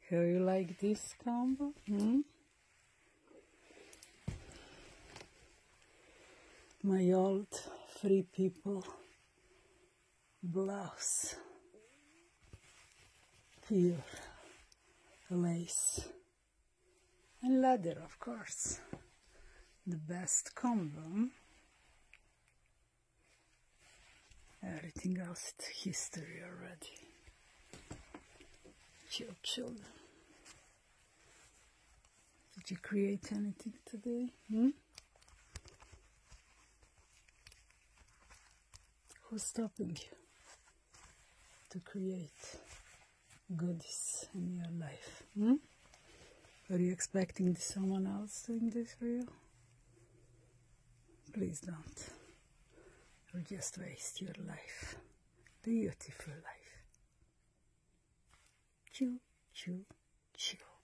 How you like this combo? My old Free People blouse, pure lace and leather, of course. The best combo. Everything else is history already. Children. Did you create anything today? Who's stopping you to create goodies in your life? Are you expecting someone else doing this for you? Please don't. Or just waste your life. Beautiful life. Choo, choo, choo.